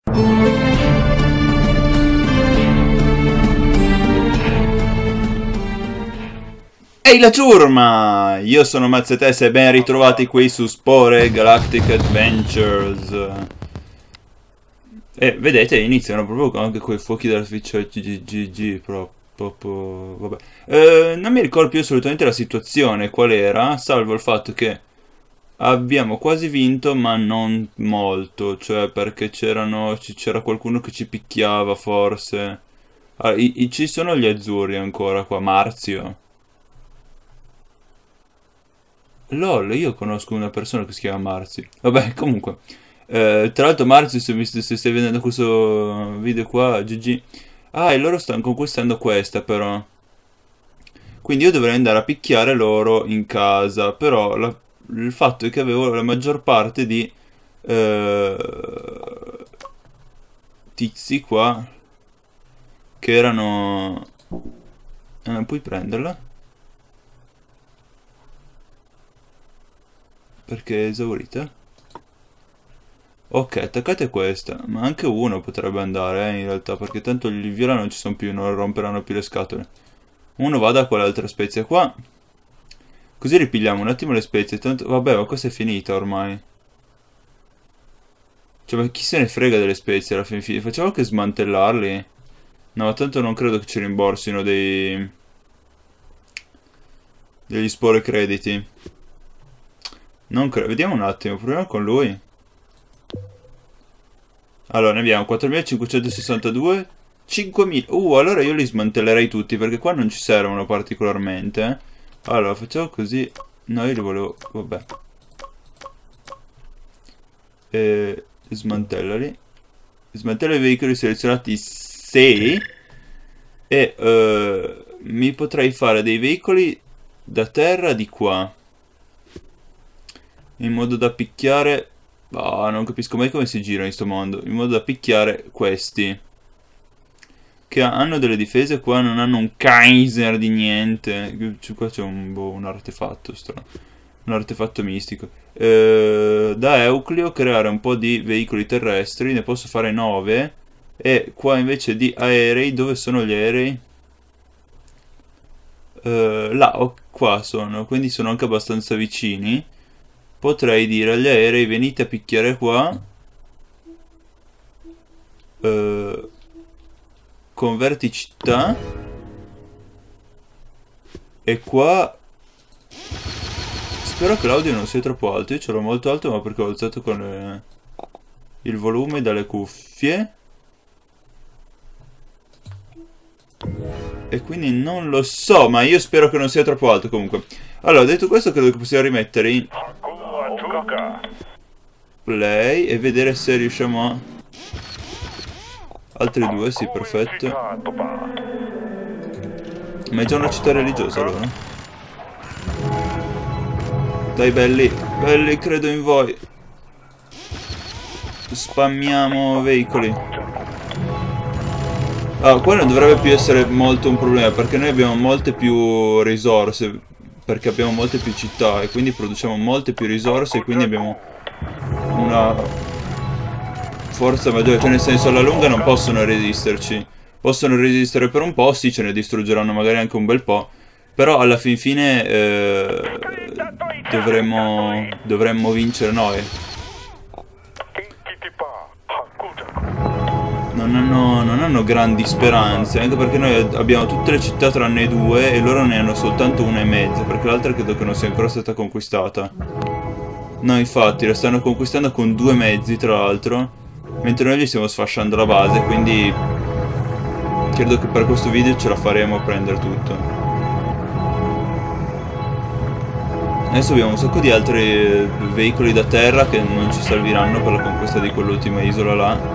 Ehi la ciurma! Io sono Mazzetessa e ben ritrovati qui su Spore Galactic Adventures. E vedete, iniziano proprio anche quei fuochi dell'artificio GGG, proprio, vabbè. Non mi ricordo più assolutamente la situazione, qual era, salvo il fatto che abbiamo quasi vinto, ma non molto, cioè perché c'era qualcuno che ci picchiava forse. Ah, ci sono gli azzurri ancora qua, Marzio. LOL, io conosco una persona che si chiama Marzi. Vabbè, comunque. Tra l'altro Marzi, se stai vedendo questo video qua, GG. Ah, e loro stanno conquistando questa però. Quindi io dovrei andare a picchiare loro in casa. Però il fatto è che avevo la maggior parte di tizi qua che erano... puoi prenderla? Perché è esaurita? Ok, attaccate questa. Ma anche uno potrebbe andare, in realtà, perché tanto gli viola non ci sono più, non romperanno più le scatole. Uno vada a quell'altra spezia qua. Così ripigliamo un attimo le spezie. Tanto... Vabbè, ma questa è finita ormai. Cioè, ma chi se ne frega delle spezie alla fine? Facciamo che smantellarli. No, tanto non credo che ci rimborsino degli spore crediti. Non credo. Vediamo un attimo, proviamo con lui. Allora, ne abbiamo 4562, 5000. Allora io li smantellerei tutti, perché qua non ci servono particolarmente. Allora, facciamo così. No, io li volevo... Vabbè. Smantellali. Smantella i veicoli selezionati 6. E mi potrei fare dei veicoli da terra di qua. In modo da picchiare... non capisco mai come si gira in sto mondo. In modo da picchiare questi. Che hanno delle difese, qua non hanno un Kaiser di niente. Qua c'è un artefatto strano. Un artefatto mistico. Da Euclio creare un po' di veicoli terrestri. Ne posso fare 9. E qua invece di aerei, dove sono gli aerei? Là, qua sono. Quindi sono anche abbastanza vicini. Potrei dire agli aerei venite a picchiare qua. Converti città. E qua... Spero che l'audio non sia troppo alto. Io ce l'ho molto alto, ma perché ho alzato con il volume dalle cuffie. E quindi non lo so, ma io spero che non sia troppo alto comunque. Allora, detto questo, credo che possiamo rimettere in play e vedere se riusciamo a... Altri due, sì, perfetto. Ma è già una città religiosa allora. Dai belli, belli, credo in voi. Spammiamo veicoli. Qua non dovrebbe più essere molto un problema, perché noi abbiamo molte più risorse, perché abbiamo molte più città e quindi produciamo molte più risorse e quindi abbiamo una forza maggiore, cioè nel senso alla lunga non possono resisterci. Possono resistere per un po', sì, ce ne distruggeranno magari anche un bel po', però alla fin fine dovremmo vincere noi. Non hanno grandi speranze, anche perché noi abbiamo tutte le città tranne due e loro ne hanno soltanto una e mezza, perché l'altra credo che non sia ancora stata conquistata. No, infatti, la stanno conquistando con 2 mezzi, tra l'altro, mentre noi gli stiamo sfasciando la base, quindi credo che per questo video ce la faremo a prendere tutto. Adesso abbiamo un sacco di altri veicoli da terra che non ci serviranno per la conquista di quell'ultima isola là.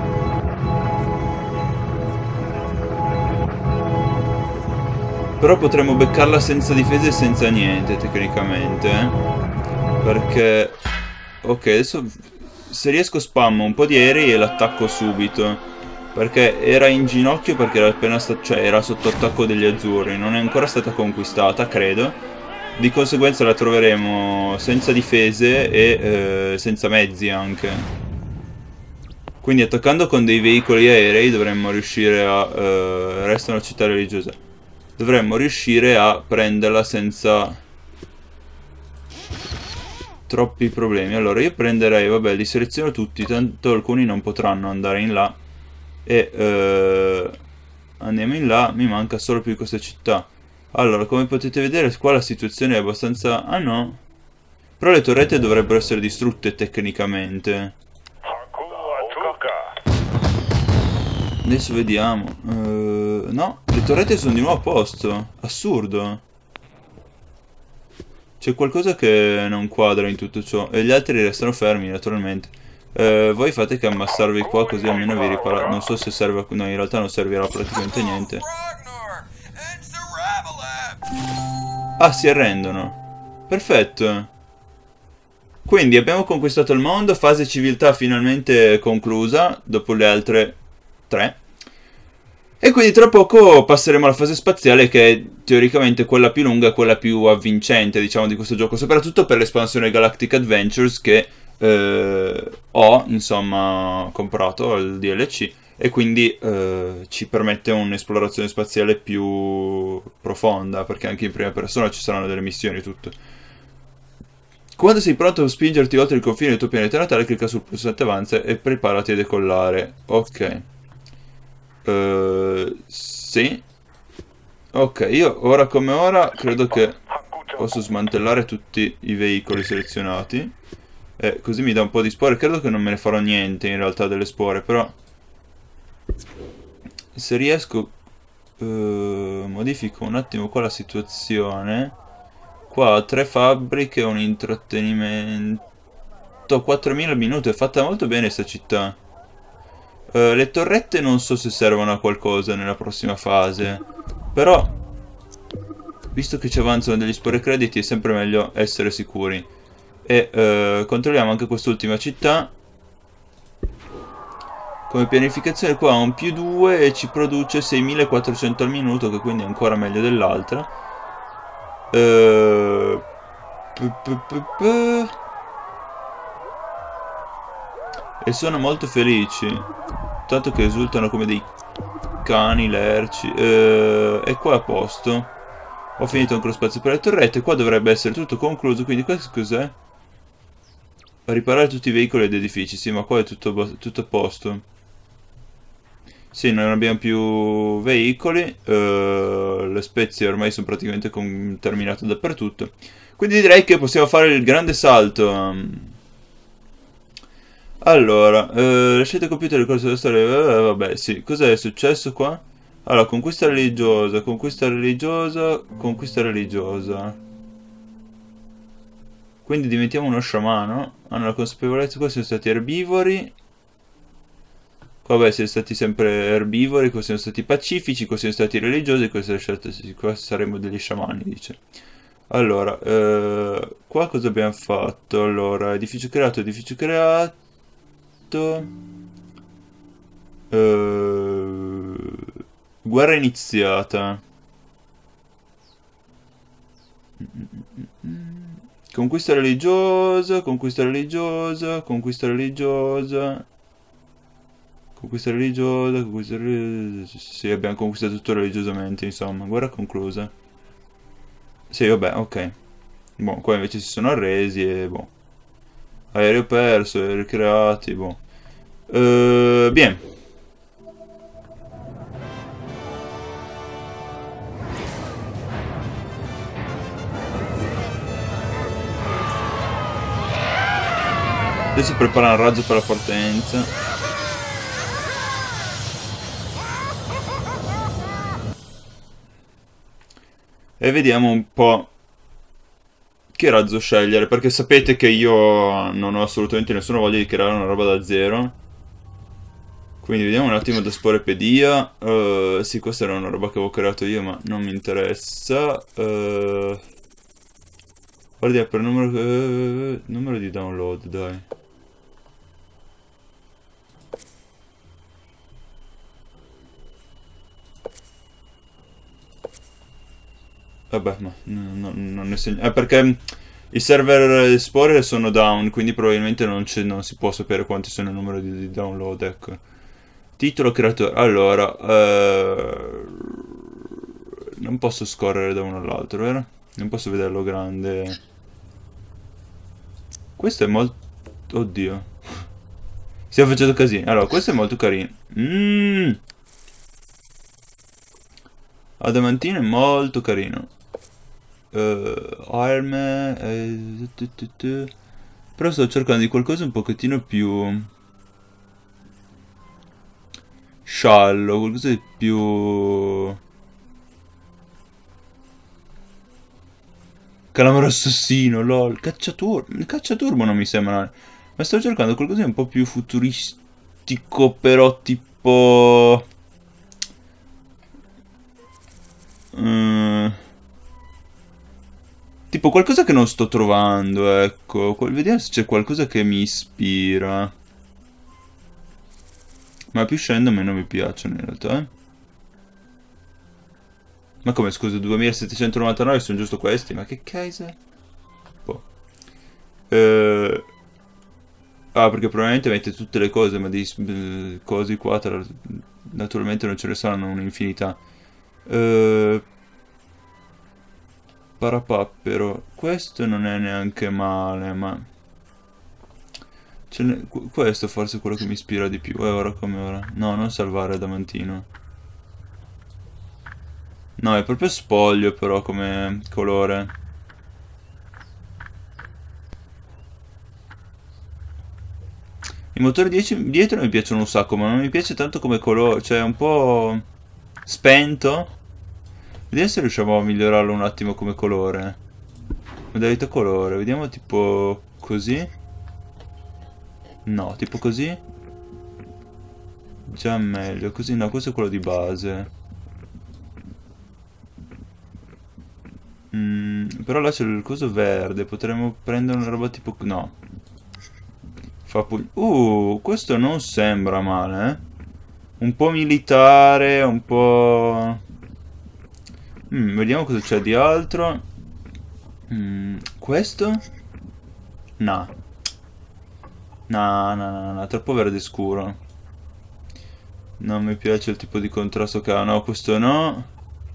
Però potremmo beccarla senza difesa e senza niente, tecnicamente. Perché... Ok, adesso se riesco spammo un po' di aerei e l'attacco subito. Perché era in ginocchio perché era appena cioè era sotto attacco degli azzurri. Non è ancora stata conquistata, credo. Di conseguenza la troveremo senza difese e senza mezzi anche. Quindi attaccando con dei veicoli aerei dovremmo riuscire a... resta una città religiosa. Dovremmo riuscire a prenderla senza troppi problemi. Allora io prenderei, vabbè, li seleziono tutti, tanto alcuni non potranno andare in là. E andiamo in là, mi manca solo più questa città. Allora, come potete vedere qua la situazione è abbastanza... Ah no. Però le torrette dovrebbero essere distrutte tecnicamente. Adesso vediamo. No, le torrette sono di nuovo a posto. Assurdo. C'è qualcosa che non quadra in tutto ciò. E gli altri restano fermi, naturalmente. Voi fate che ammassarvi qua così almeno vi riparate. Non so se serve... No, in realtà non servirà praticamente niente. Ah, si arrendono. Perfetto. Quindi abbiamo conquistato il mondo, fase civiltà finalmente conclusa, dopo le altre 3. E quindi tra poco passeremo alla fase spaziale, che è teoricamente quella più lunga e quella più avvincente, diciamo, di questo gioco, soprattutto per l'espansione Galactic Adventures che ho, insomma, comprato al DLC, e quindi ci permette un'esplorazione spaziale più profonda, perché anche in prima persona ci saranno delle missioni e tutto. Quando sei pronto a spingerti oltre il confine del tuo pianeta natale, clicca sul pulsante avanza e preparati a decollare. Ok. Sì. Ok, io ora come ora credo che posso smantellare tutti i veicoli selezionati. E così mi dà un po' di spore. Credo che non me ne farò niente in realtà delle spore, però... Se riesco... modifico un attimo qua la situazione. Qua 3 fabbriche, un intrattenimento... 4000 minuti, è fatta molto bene sta città. Le torrette non so se servono a qualcosa nella prossima fase. Però, visto che ci avanzano degli spore crediti, è sempre meglio essere sicuri. E controlliamo anche quest'ultima città. Come pianificazione qua ha un +2 e ci produce 6400 al minuto, che quindi è ancora meglio dell'altra. E sono molto felici. Tanto che esultano come dei cani, lerci. E qua a posto. Ho finito ancora spazio per le torrette. Qua dovrebbe essere tutto concluso. Quindi questo cos'è? Riparare tutti i veicoli ed edifici. Sì, ma qua è tutto a posto. Sì, non abbiamo più veicoli. Le spezie ormai sono praticamente terminate dappertutto. Quindi direi che possiamo fare il grande salto. Allora, le scelte compiute nel corso della storia, vabbè, sì, cos'è successo qua? Allora, conquista religiosa, conquista religiosa, conquista religiosa. Quindi diventiamo uno sciamano. Hanno la consapevolezza, qua siamo stati erbivori. Qua vabbè, siamo stati sempre erbivori, qua siamo stati pacifici, qua siamo stati religiosi, qua saremo degli sciamani, dice. Allora, qua cosa abbiamo fatto? Allora, edificio creato, edificio creato. Guerra iniziata. Conquista religiosa, conquista religiosa, conquista religiosa. Conquista religiosa, conquista religiosa. Sì, abbiamo conquistato tutto religiosamente, insomma. Guerra conclusa. Sì, vabbè, ok. Boh, qua invece si sono arresi e boh. Aereo perso, aerei creati, boh. Bien. Adesso prepara un razzo per la partenza. E vediamo un po' che razzo scegliere, perché sapete che io non ho assolutamente nessuna voglia di creare una roba da zero. Quindi vediamo un attimo da sporepedia. Sì, questa era una roba che avevo creato io, ma non mi interessa. Guardiamo per numero di download, dai. Vabbè, ma non ne segno. Perché I server Explorer sono down, quindi probabilmente non si può sapere quanti sono il numero di download, ecco. Titolo creatore. Allora, non posso scorrere da uno all'altro, vero? Non posso vederlo grande. Questo è molto... Oddio. Stiamo facendo casino. Allora, questo è molto carino. Adamantino è molto carino. Arme. Però sto cercando di qualcosa un pochettino più sciallo, qualcosa di più... Calamaro assassino, lol. Cacciaturbo non mi sembra male. Ma sto cercando qualcosa di un po' più futuristico, però tipo... tipo qualcosa che non sto trovando, ecco. Vediamo se c'è qualcosa che mi ispira. Ma più scendo meno mi piacciono in realtà, eh. Ma come, scusa, 2799 sono giusto questi? Ma che cazzo? Boh. Ah, perché probabilmente mette tutte le cose, ma di cose qua naturalmente non ce ne saranno un'infinità. Parapappero. Questo non è neanche male, ma... questo forse è quello che mi ispira di più. Ora come ora. No, non salvare Adamantino. No, è proprio spoglio però come colore. I motori dietro mi piacciono un sacco, ma non mi piace tanto come colore. Cioè, è un po' spento. Vediamo se riusciamo a migliorarlo un attimo come colore. Modalità colore. Vediamo tipo così. No, tipo così. Già meglio. Così no, questo è quello di base. Però là c'è il coso verde. Potremmo prendere una roba tipo... No. Questo non sembra male, eh. Un po' militare, un po'... vediamo cosa c'è di altro. Questo? No. No, troppo verde scuro. Non mi piace il tipo di contrasto che ha. No, questo no.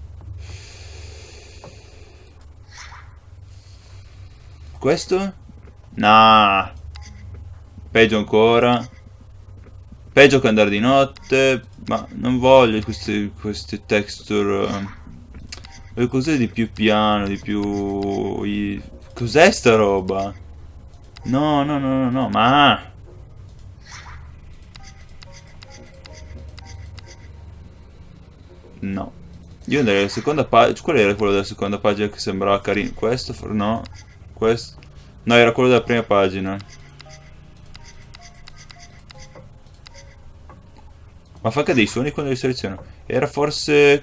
Questo? No. Peggio ancora. Peggio che andare di notte. Ma non voglio queste texture. Voglio cose di più piano, di più... Cos'è sta roba? No, ma... No. Io andrei alla seconda pagina. Qual era quello della seconda pagina che sembrava carino? Questo? No. Questo? No, era quello della prima pagina. Ma fa anche dei suoni quando li seleziono. Era forse...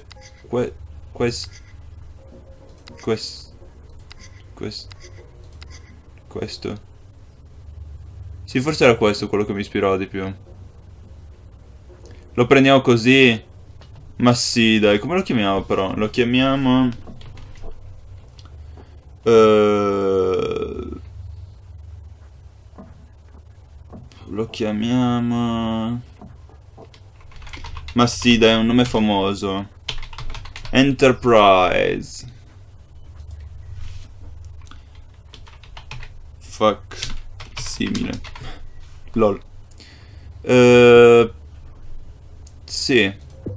Questo. Sì, forse era questo quello che mi ispirava di più. Lo prendiamo così? Ma sì, dai, come lo chiamiamo però? Lo chiamiamo... Lo chiamiamo... Ma sì, dai, è un nome famoso. Enterprise. Fuck. Simile. LOL. Sì.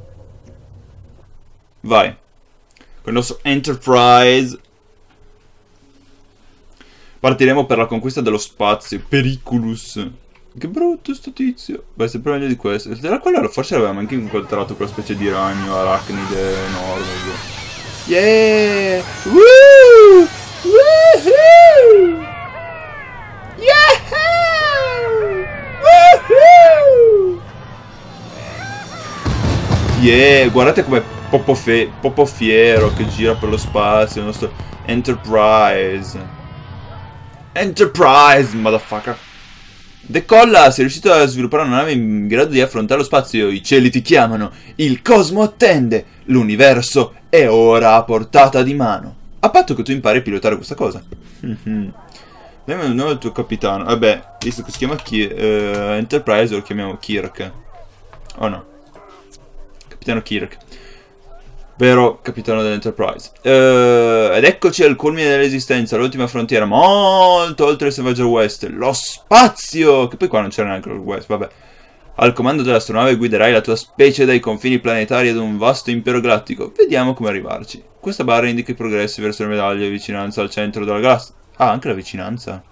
Vai. Con il nostro Enterprise. Partiremo per la conquista dello spazio. Periculus. Che brutto sto tizio. Beh, sempre meglio di questo. Era quello, forse avevamo anche incontrato quella specie di ragno arachnide enorme. Yeah! Woo! Woohoo! Yeah! Woohoo! Yeah! Guardate com'è Popo fiero che gira per lo spazio. Il nostro Enterprise. Enterprise, motherfucker. Decolla, sei riuscito a sviluppare una nave in grado di affrontare lo spazio, i cieli ti chiamano, il cosmo attende, l'universo è ora a portata di mano. A patto che tu impari a pilotare questa cosa. Vediamo il nome del tuo capitano. Vabbè, visto che si chiama Enterprise, lo chiamiamo Kirk. Oh no. Capitano Kirk. Vero capitano dell'Enterprise. Ed eccoci al culmine dell'esistenza, l'ultima frontiera, molto oltre il selvaggio West. Lo spazio! Che poi qua non c'era neanche il West, vabbè. Al comando dell'astronave guiderai la tua specie dai confini planetari ad un vasto impero galattico. Vediamo come arrivarci. Questa barra indica i progressi verso le medaglie e vicinanza al centro della galassia. Ah, anche la vicinanza.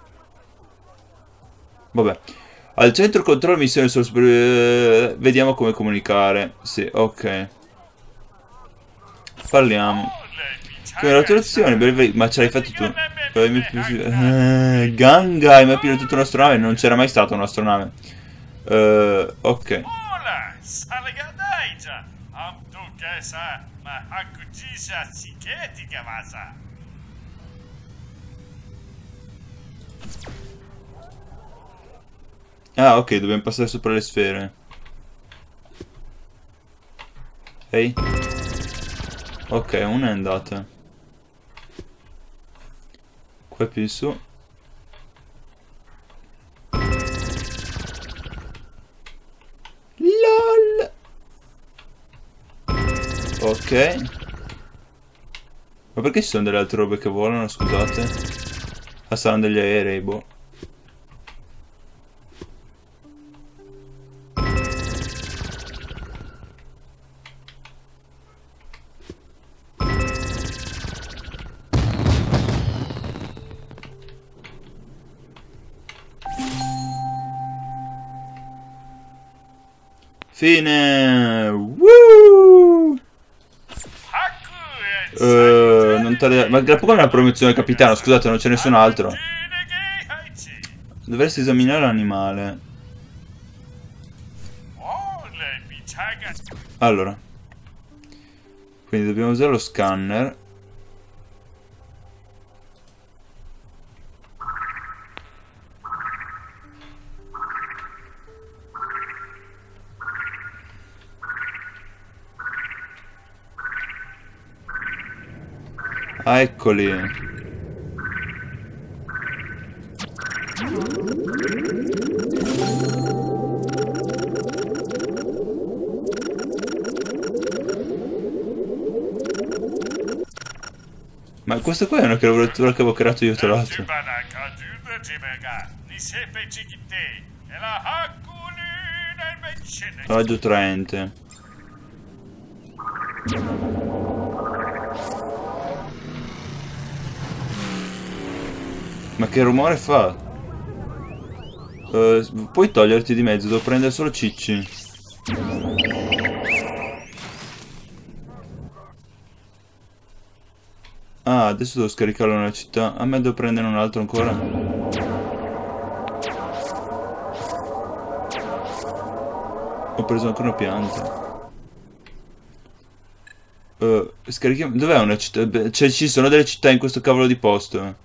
Vabbè. Al centro controllo missione sul vediamo come comunicare. Sì, ok. Parliamo. Come la traduzione, ma ce l'hai fatto tu. Gangai, mi ha pilotato un'astronave. Non c'era mai stata un'astronave. Ok. Ah, ok, dobbiamo passare sopra le sfere. Ehi. Ok, una è andata. Qua più in su. LOL. Ok. Ma perché ci sono delle altre robe che volano, scusate? Ah, saranno degli aerei, boh. Fine! Woo! Non tale... Ma tra poco è una promozione capitano, scusate, non c'è nessun altro. Dovresti esaminare l'animale. Allora. Quindi dobbiamo usare lo scanner. Ah, eccoli. Ma questa qua è una creatura che avevo creato io, tra l'altro. Raggio traente. Ma che rumore fa? Puoi toglierti di mezzo, devo prendere solo cicci. Ah, adesso devo scaricarlo nella città. A me devo prendere un altro ancora. Ho preso anche una pianta. Scarichiamo... Dov'è una città? Cioè, ci sono delle città in questo cavolo di posto.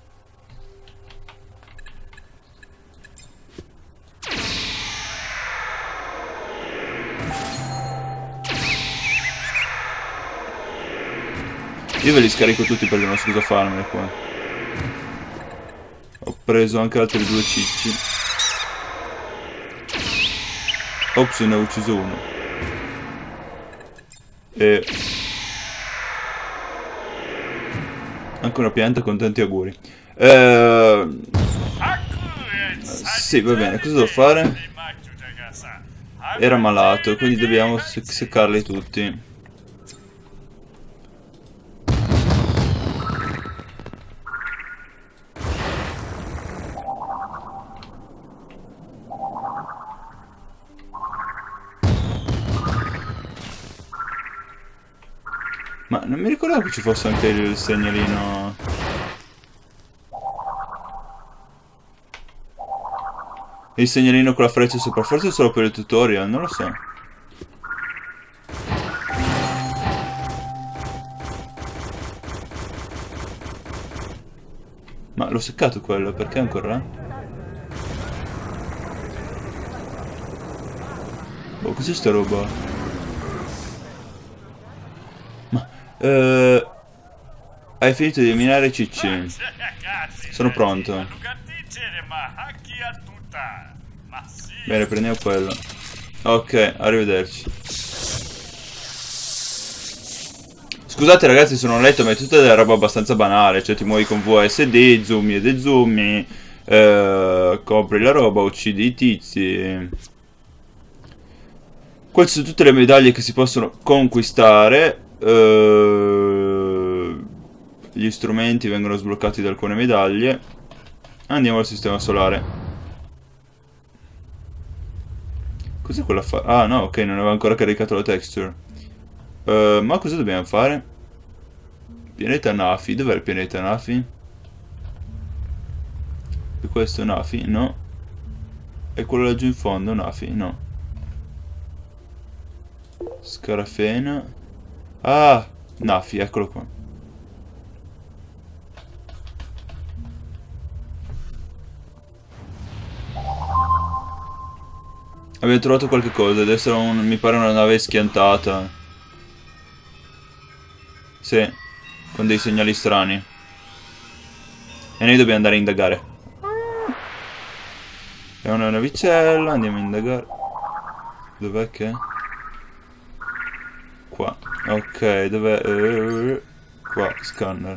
Io ve li scarico tutti perché non so cosa farmene qua. Ho preso anche altri due cicci. Ops, ne ho ucciso uno. E... anche una pianta con tanti auguri. Sì, va bene, cosa devo fare? Era malato, quindi dobbiamo seccarli tutti. Ma non mi ricordavo che ci fosse anche il segnalino. Il segnalino con la freccia sopra, forse solo per il tutorial, non lo so. Ma l'ho seccato quello, perché ancora? Oh, cos'è sta roba? Hai finito di minare CC. Sono pronto. Bene, prendiamo quello. Ok, arrivederci. Scusate ragazzi, sono letto, ma è tutta della roba abbastanza banale. Cioè ti muovi con VSD, zoomi e dezoomi, compri la roba, uccidi i tizi. Queste sono tutte le medaglie che si possono conquistare. Gli strumenti vengono sbloccati da alcune medaglie. Andiamo al sistema solare. Cos'è quella Ah no, ok, non aveva ancora caricato la texture. Ma cosa dobbiamo fare? Pianeta Nafi. Dov'è il pianeta Nafi? E questo è Nafi? No. E quello laggiù in fondo? Nafi? No. Scarafena. Ah! Nafi, eccolo qua. Abbiamo trovato qualche cosa. Deve essere mi pare una nave schiantata. Sì. Con dei segnali strani. E noi dobbiamo andare a indagare. È una navicella. Andiamo a indagare. Dov'è che è? Qua. Ok, dov'è? Qua, scanner.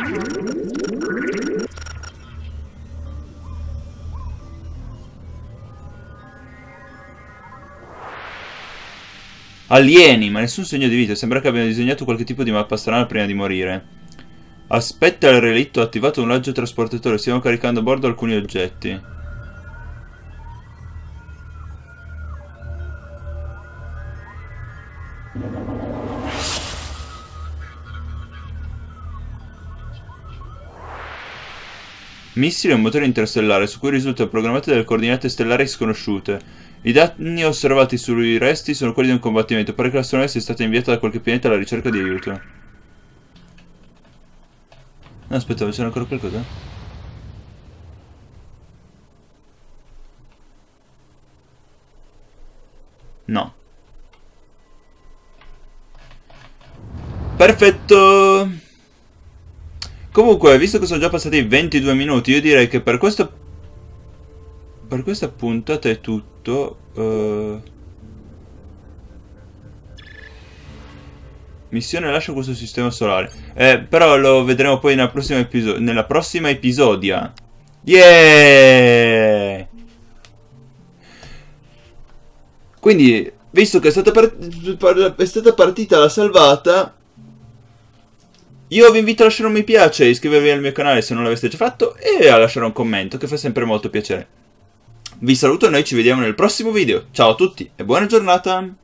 Alieni, ma nessun segno di vita. Sembra che abbiano disegnato qualche tipo di mappa strana prima di morire. Aspetta il relitto, ha attivato un raggio trasportatore. Stiamo caricando a bordo alcuni oggetti. Missile è un motore interstellare su cui risultano programmate delle coordinate stellari sconosciute. I danni osservati sui resti sono quelli di un combattimento. Pare che l'astronave sia stata inviata da qualche pianeta alla ricerca di aiuto. No, aspetta, c'era ancora qualcosa? No. Perfetto. Comunque, visto che sono già passati 22 minuti, io direi che per questa puntata è tutto. Missione lascia questo sistema solare. Però lo vedremo poi nella prossima episodia. Yeah! Quindi, visto che è stata partita la salvata, io vi invito a lasciare un mi piace, iscrivervi al mio canale se non l'aveste già fatto e a lasciare un commento che fa sempre molto piacere. Vi saluto e noi ci vediamo nel prossimo video. Ciao a tutti e buona giornata!